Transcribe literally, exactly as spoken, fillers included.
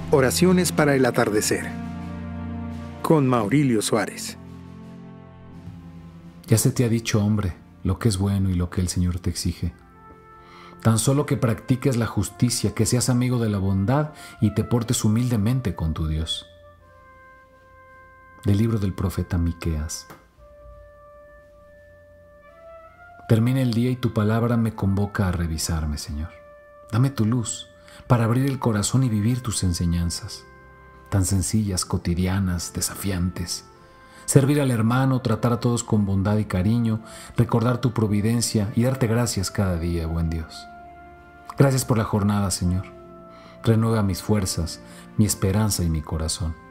Oraciones para el atardecer. Con Maurilio Suárez. Ya se te ha dicho, hombre, lo que es bueno y lo que el Señor te exige. Tan solo que practiques la justicia, que seas amigo de la bondad y te portes humildemente con tu Dios. Del libro del profeta Miqueas. Termina el día y tu palabra me convoca a revisarme, Señor. Dame tu luz para abrir el corazón y vivir tus enseñanzas, tan sencillas, cotidianas, desafiantes. Servir al hermano, tratar a todos con bondad y cariño, recordar tu providencia y darte gracias cada día, buen Dios. Gracias por la jornada, Señor. Renueva mis fuerzas, mi esperanza y mi corazón.